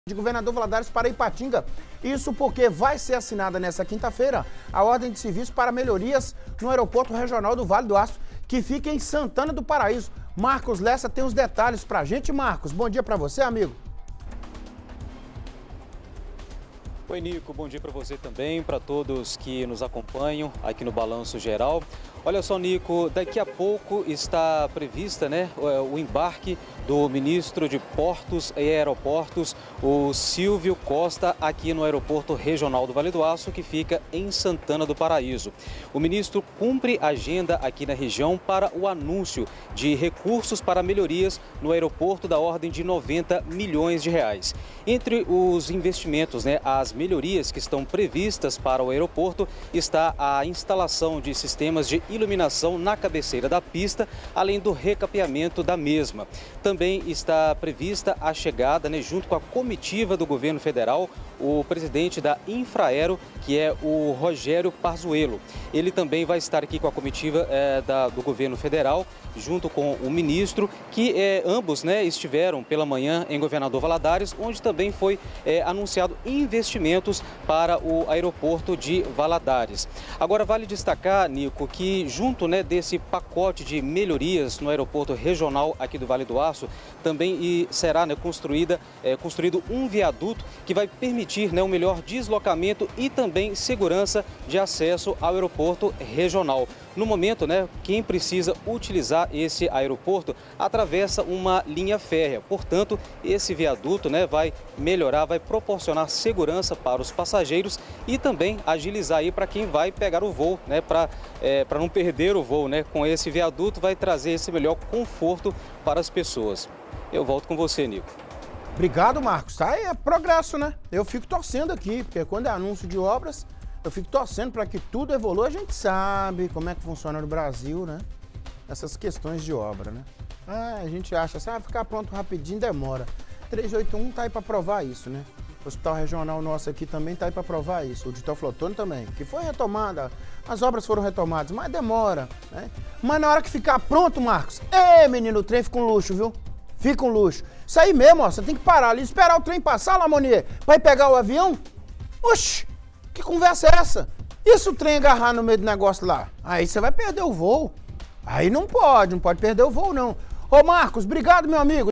De Governador Valadares para Ipatinga. Isso porque vai ser assinada nesta quinta-feira a ordem de serviço para melhorias no aeroporto regional do Vale do Aço, que fica em Santana do Paraíso. Marcos Lessa tem os detalhes pra gente. Marcos, bom dia pra você, amigo. Oi, Nico, bom dia para você também, para todos que nos acompanham aqui no Balanço Geral. Olha só, Nico, daqui a pouco está prevista, o embarque do ministro de Portos e Aeroportos, o Silvio Costa, aqui no Aeroporto Regional do Vale do Aço, que fica em Santana do Paraíso. O ministro cumpre agenda aqui na região para o anúncio de recursos para melhorias no aeroporto da ordem de 90 milhões de reais. Entre os investimentos, as melhorias que estão previstas para o aeroporto está a instalação de sistemas de iluminação na cabeceira da pista, além do recapeamento da mesma. Também está prevista a chegada, junto com a comitiva do governo federal, o presidente da Infraero, que é o Rogério Pazuello. Ele também vai estar aqui com a comitiva do governo federal, junto com o ministro, que ambos estiveram pela manhã em Governador Valadares, onde também foi anunciado investimentos para o aeroporto de Valadares. Agora, vale destacar, Nico, que junto desse pacote de melhorias no aeroporto regional aqui do Vale do Aço, também será construído um viaduto que vai permitir um melhor deslocamento e também segurança de acesso ao aeroporto regional. No momento, quem precisa utilizar esse aeroporto atravessa uma linha férrea. Portanto, esse viaduto vai melhorar, vai proporcionar segurança para os passageiros e também agilizar aí para quem vai pegar o voo, para não perder o voo, Com esse viaduto vai trazer esse melhor conforto para as pessoas. Eu volto com você, Nico. Obrigado, Marcos. Tá aí, é progresso, Eu fico torcendo aqui, porque quando é anúncio de obras, eu fico torcendo para que tudo evolua. A gente sabe como é que funciona no Brasil, essas questões de obra, a gente acha assim, ficar pronto rapidinho demora. 381 tá aí para provar isso, O Hospital Regional nosso aqui também tá aí para provar isso. O de Teoflotone também, que foi retomada, as obras foram retomadas, mas demora, Mas na hora que ficar pronto, Marcos, menino, o trem fica um luxo, viu? Fica um luxo. Isso aí mesmo, você tem que parar ali, esperar o trem passar, Lamonier, vai pegar o avião? Oxi, que conversa é essa? E se o trem agarrar no meio do negócio lá? Aí você vai perder o voo. Aí não pode perder o voo, não. Ô, Marcos, obrigado, meu amigo.